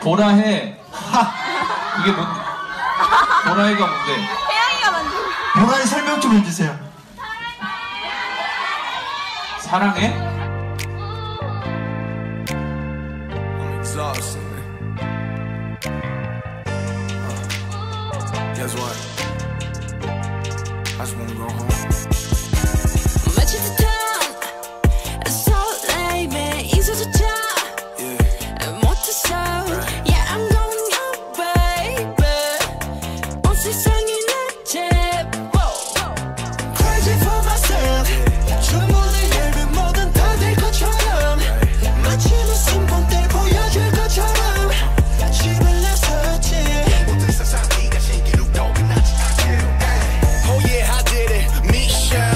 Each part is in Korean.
보라해. 이게 뭔? 보라해가 뭔데? 혜영이가 만든. 보라해 설명 좀 해주세요. 사랑해? I'm exhausted, man. Guess what? I just wanna go home. 마치 듯한 설렘에 잊어졌자 못했어. Yeah, I'm going home, baby. 온 세상이 내 집. Crazy for myself. 주문을 열면 뭐든 다 될 것처럼 마치 무슨 본때 보여줄 것처럼 집을 나섰지. 모든 세상 네가 신기루 또 끝나지 않게. Oh yeah, I did it. 미션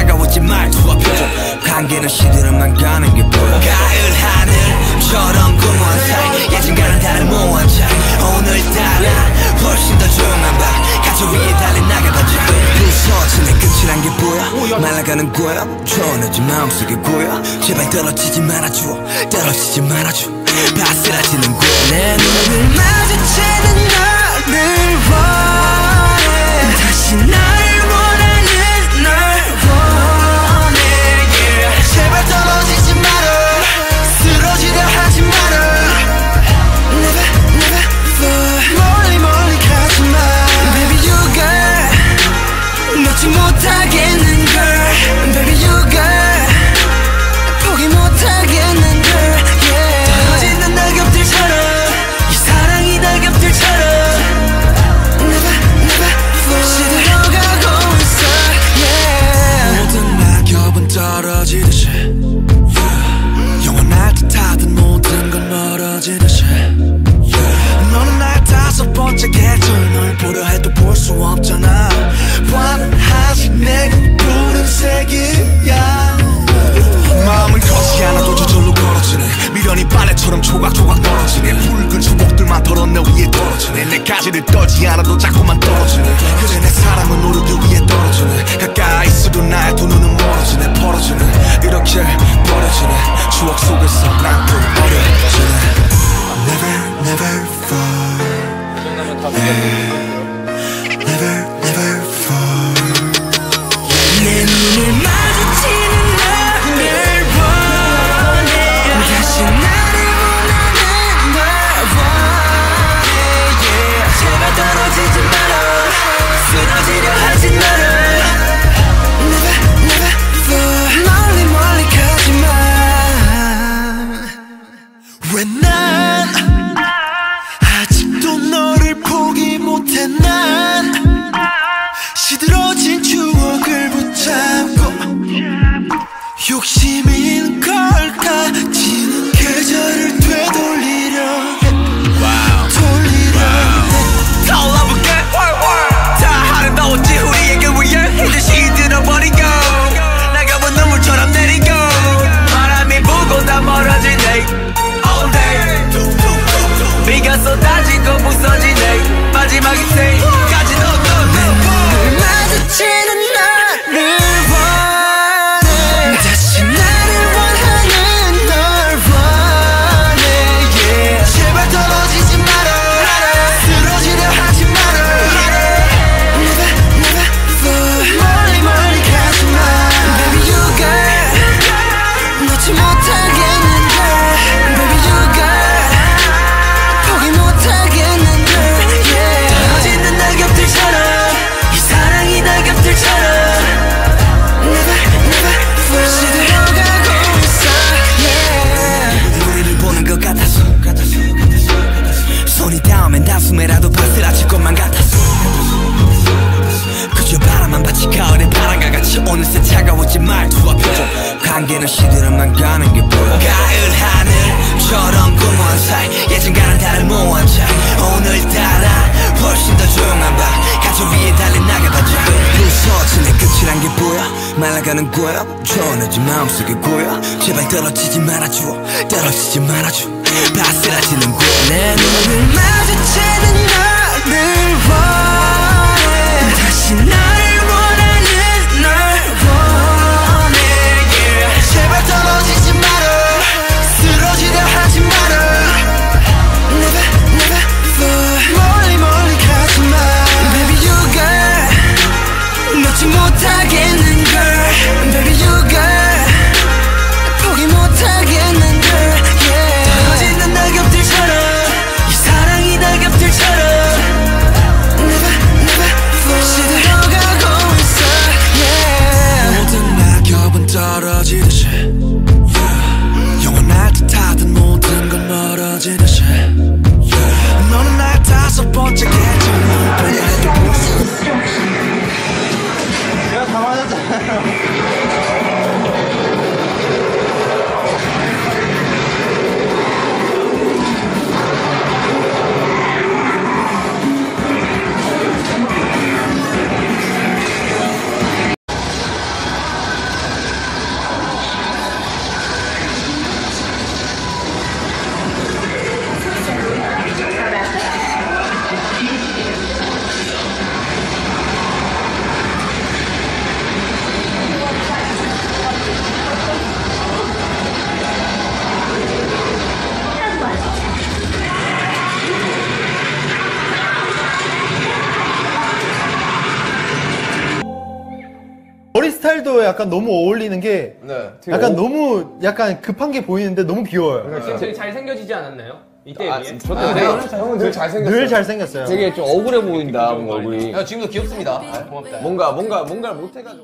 차가워진 말투와 표정 관계는 시들어만 가는 게 보여 가을 하늘처럼 공허한 사이 예전과는 다른 모호한 차이 오늘따라 훨씬 더 조용한 밤 가족 위에 달린 낙엽 한 장 부서지는 끝이란 게 보여 말라가는 거야 초원해진 마음속에 고여 제발 떨어지지 말아줘 떨어지지 말아줘 바스라지는 거야 내 눈을 마주치는 너를 원해 다시 나를 원하는 널 원해 yeah. 제발 떨어지지 마라 쓰러지려 하지 마라 Never never fall 멀리 멀리 가지마 Baby you got 놓지 못하겠는 girl Baby you got 포기 못하겠는 girl yeah. 떨어지는 낙엽들처럼 이 사랑이 낙엽들처럼 Never never fall 시들어가고 있어 yeah. 모든 낙엽은 떨어지듯이 yeah. 영원할 듯하던 모든 건 멀어지듯이 yeah. 너는 날 다섯 번째 계절 널 보려 해도 볼 수 없잖아 환하지 내겐 푸른색이야 마음은 커지 않아도 저절로 걸어지네 미련이 빨래처럼 조각조각 떨어지네 붉은 추억들만 덜어 내 위에 떨어지네 내 가지를 떨지 않아도 자꾸만 떨어지네 그래 내 사랑은 오르기 위해 떨어지네 가까이 있어도 나의 두 눈은 멀어지네 벌어지네 이렇게 버려지네 추억 속에서 난 또 어려지네 Never never fall Never never fall 내 눈을 마주치는 너를 원해 다시 나를 원하는 널 원해 yeah. 제발 떨어지지 마라 쓰러지려 하지 마라 Never never fall 멀리 멀리 가지마 왜 난 아직도 너를 포기 못해 난 시들어진 추억을 붙잡고 욕심인 걸까 지는 계절을 되돌리려 해 돌리려 해 떠올라볼게 다 아름다웠지 우리에게 위해 이제 시들어버리고 나가본 눈물처럼 내리고 바람이 불고 다 멀어지네 All day 비가 쏟아지고 부서지네 마지막 인생까지 내 마주치는 나를 원해 다시 나를 원하는 널 원해 yeah. 제발 떨어지지 마라 쓰러지려 하지 마라 Never never fall 멀리 멀리 가지마 Baby you got 놓지 못하겠는 girl Baby you got 포기 못하겠는 girl yeah. 떨어지는 낙엽들처럼 이 사랑이 낙엽들처럼 Never never fall 시들어가고 있어 yeah. 우리를 보는 것 같았어 손이 닿으면 다숨에라도 바스라칠 것만 같았어 그저 바람만 받치 가을의 바람과 같이 어느새 차가워진 말투와 표정 관계는 시들어만 가는 게 보여 가을 하늘처럼 공허한 사이 예전과는 다른 모호한 차이 오늘따라 훨씬 더 조용한 밤 가족 위에 달린 낙엽 한 장 부서지는 끝이란 게 보여 말라가는 거야 초원해진 마음속에 고여 제발 떨어지지 말아줘 떨어지지 말아줘 바스라지는 거야 내 눈을 마주치는 너를 원해 다시 나를 원하는 널 원해 yeah. 제발 떨어지지 마라 쓰러지려 하지 마라 Never never fall 멀리 멀리 가지마 Baby you got 놓지 못하겠는 girl Baby you got 포기 못하겠는 girl yeah. 떨어지는 낙엽들처럼 이 사랑이 낙엽들처럼 Never never fall 시들어가고 있어 yeah. 모든 낙엽은 떨어지듯이 yeah. 영원할 듯하던 모든 건 멀어지듯이 yeah. 너는 날 다섯 번째 계절 널 보려 해도 볼 수 없어 내가 다 맞았잖아요. 약간 너무 어울리는 게 네. 약간 너무 약간 급한 게 보이는데 너무 귀여워요. 지금 되게 잘생겨지지 않았나요? 이때에 비해? 형은 늘 잘생겼어요. 늘 잘생겼어요. 되게 좀 억울해 보인다, 뭔가 얼굴이. 야, 지금도 귀엽습니다. 아, 고맙다. 뭔가를 못해가지고.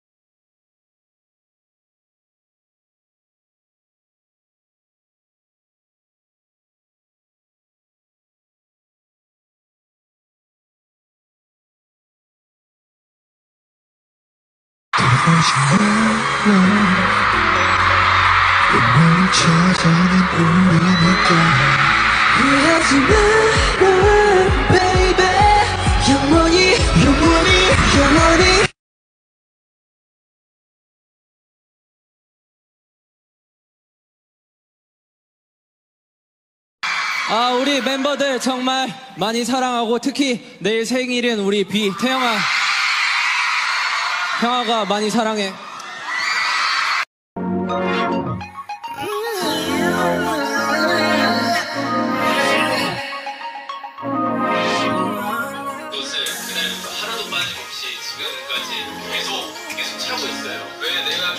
후회하지 마라 baby 영원히 우리 멤버들 정말 많이 사랑하고 특히 내일 생일인 우리 태영아. 형아가 많이 사랑해. 그날부터 하나도 빠짐없이 지금까지 계속 차고 있어요. 왜 내가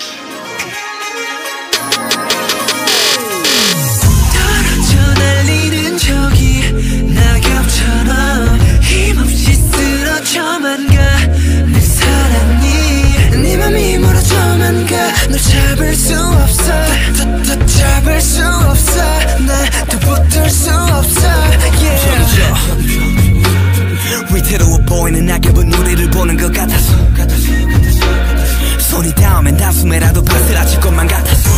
떨어져 날리는 저기 낙엽처럼 힘없이 쓰러져만 가 내 사랑이 네 맘이 멀어져만 가 널 잡을 수 없어 더 잡을 수 없어 나도 붙들 수 없어 위태로워 보이는 낙엽은 우리를 보는 것 같아서 손이 닿으면 단숨에라도 바스라질 것만 같아서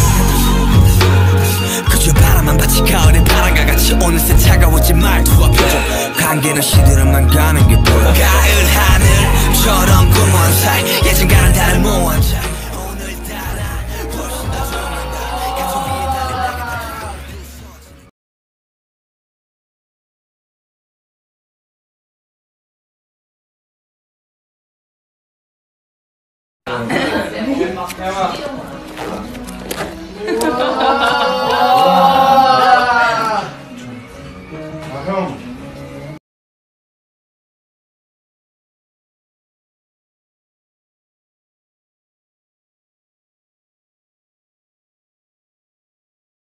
그저 바람만 받치 가을의 바람과 같이 어느새 차가워진 말투와 표정 관계는 시들어만 가는 게 보여 가을 하늘처럼 공원 사이 예전과는 다른 모한 차이 오늘따라 훨씬 더 조용한다 가슴 위에 달린 낙엽 태영아